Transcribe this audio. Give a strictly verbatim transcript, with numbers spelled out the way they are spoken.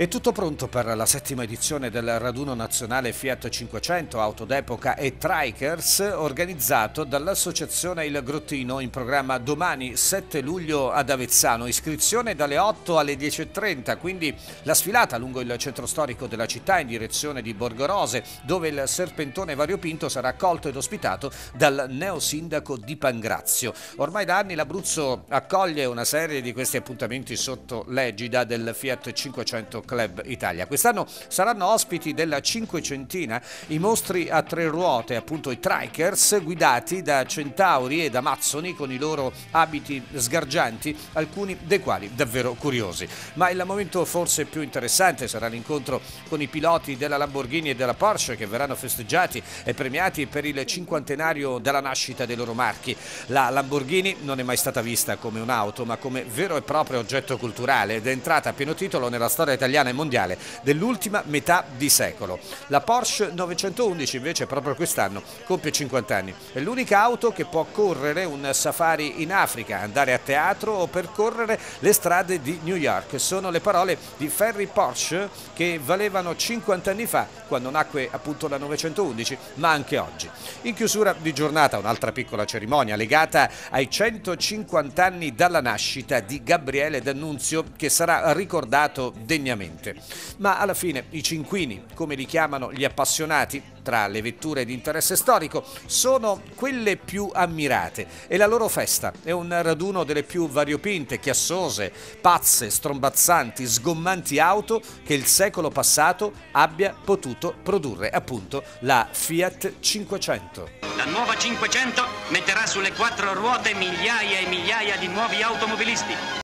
È tutto pronto per la settima edizione del raduno nazionale Fiat cinquecento, auto d'epoca e Trikers, organizzato dall'associazione Il Grottino, in programma domani sette luglio ad Avezzano. Iscrizione dalle otto alle dieci e trenta, quindi la sfilata lungo il centro storico della città in direzione di Borgorose, dove il serpentone variopinto sarà accolto ed ospitato dal neosindaco di Pangrazio. Ormai da anni l'Abruzzo accoglie una serie di questi appuntamenti sotto l'egida del Fiat cinquecento Club Italia. Quest'anno saranno ospiti della cinquecentina i mostri a tre ruote, appunto i Trikers, guidati da centauri e da amazzoni con i loro abiti sgargianti, alcuni dei quali davvero curiosi. Ma il momento forse più interessante sarà l'incontro con i piloti della Lamborghini e della Porsche, che verranno festeggiati e premiati per il cinquantenario della nascita dei loro marchi. La Lamborghini non è mai stata vista come un'auto, ma come vero e proprio oggetto culturale, ed è entrata a pieno titolo nella storia italiana e mondiale dell'ultima metà di secolo. La Porsche novecentoundici invece proprio quest'anno compie cinquanta anni. È l'unica auto che può correre un safari in Africa, andare a teatro o percorrere le strade di New York. Sono le parole di Ferry Porsche, che valevano cinquanta anni fa, quando nacque appunto la novecentoundici, ma anche oggi. In chiusura di giornata un'altra piccola cerimonia legata ai centocinquanta anni dalla nascita di Gabriele D'Annunzio, che sarà ricordato degnamente. Ma alla fine i cinquini, come li chiamano gli appassionati, tra le vetture di interesse storico, sono quelle più ammirate, e la loro festa è un raduno delle più variopinte, chiassose, pazze, strombazzanti, sgommanti auto che il secolo passato abbia potuto produrre, appunto la Fiat cinquecento. La nuova cinquecento metterà sulle quattro ruote migliaia e migliaia di nuovi automobilisti.